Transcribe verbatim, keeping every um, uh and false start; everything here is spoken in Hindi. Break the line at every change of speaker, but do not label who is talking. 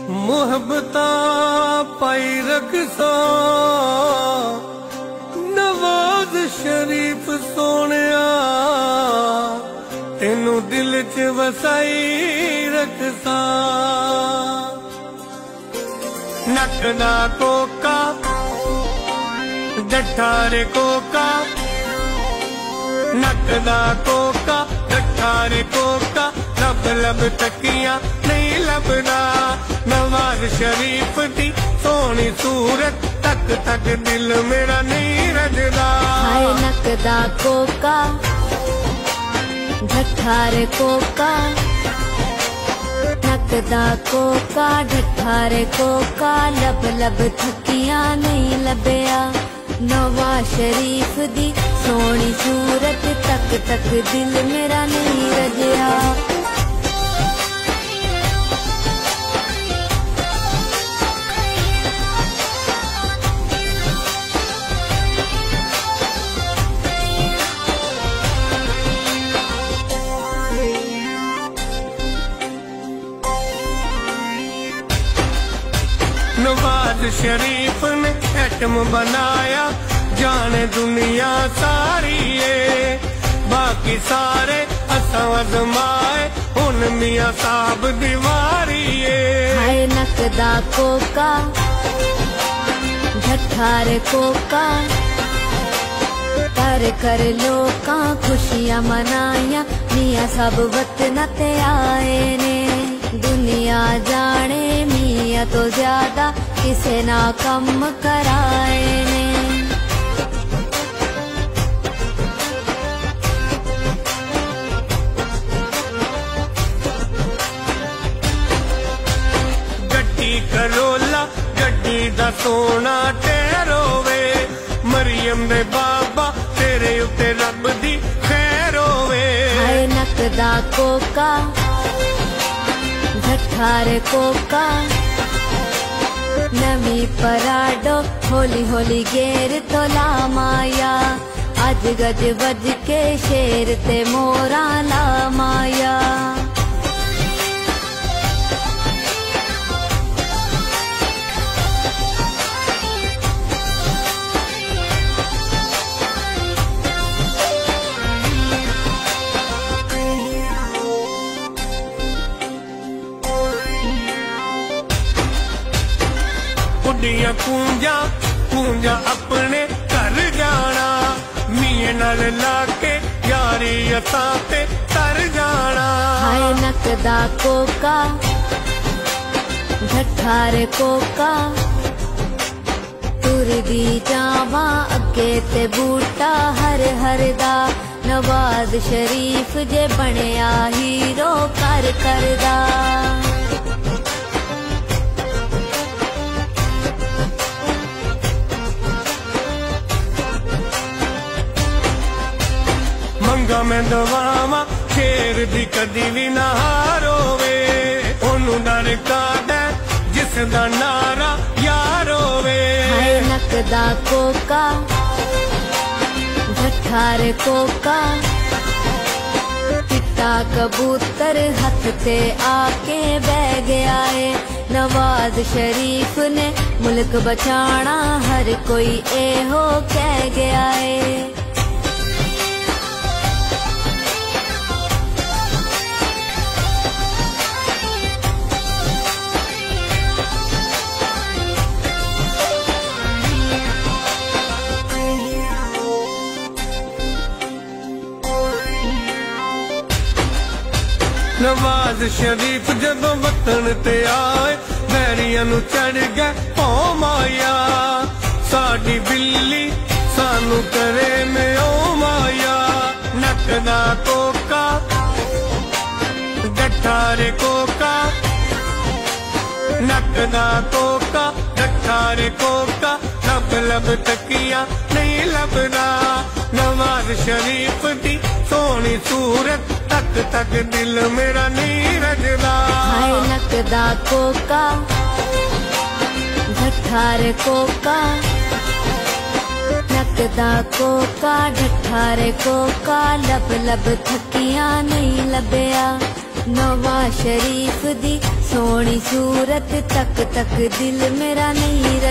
मुहब्बता पाई रखसा नवाज शरीफ सोनिया, तेनू दिल च वसाई रखसा। नक दा कोका डठा रे कोका, नक दा कोका डठा रे कोका, लब लब तकिया नहीं लभदा। नवाज शरीफ दी सोनी सूरत तक तक दिल मेरा नहीं रजदा।
हाय नक दा कोका डठा रे कोका, नक दा कोका डठा रे कोका, लब लब थकिया नहीं लभया। नवाज शरीफ दी सोनी सूरत तक तक दिल मेरा नहीं रजया।
नवाज शरीफ ने एटम बनाया, जाने दुनिया सारी है। बाकी सारे असा अजमाए, हुन मियां साहब दीवारी है।
हाय नक दा कोका डठा रे कोका, कर कर लोकां खुशियां मनाइया। मियां सब वतन ते आए ने, दुनिया जाने मियां तो ज्यादा किसे ना कम कराए ने।
गड्डी करोला गड्डी दा सोना ठहरोवे, मरियम दे बाबा तेरे उत्ते रब दी खैर होवे।
हाय नक दा कोका डठा रे कोका, नमी पराडो होली होली गेर तो ला माया। अज गज बज के शेर ते मोरा ला माया।
कुड़ियां कूंजा कूंजा अपने घर जाना, मियां नाल लाके यारी असां ते तर जाना।
हाय नक दा कोका डठा रे कोका, तुरदी जावा अगे ते बूटा हर हर दा। नवाज शरीफ जे बनिया हीरो कर करदा।
मंगा मैं दवावा शेर दी कदी भी ना हारोवे, ओनू डर कादा जिस दा नारा यार होवे।
हाय नक दा कोका डठा रे कोका, चिट्टा कबूतर हथ ते आके बह गया है। नवाज शरीफ ने मुल्क बचाना हर कोई एहो कह गया है।
नवाज शरीफ जदों वतन ते आए, बैरियां नू चढ़ गए ओ माया। साडी बिल्ली सानू करे में ओ माया। नक दा कोका डठा रे कोका, नक दा कोका डठा रे कोका, लब लब तकिया नहीं लभदा। नवाज शरीफ दी सोनी सूरत तक तक दिल मेरा नहीं रजदा।
हाय नक दा कोका डठा रे कोका, नक दा कोका डठा रे कोका, लब लब थकिया नहीं लभया। नवाज शरीफ दी सोनी सूरत तक तक दिल मेरा नहीं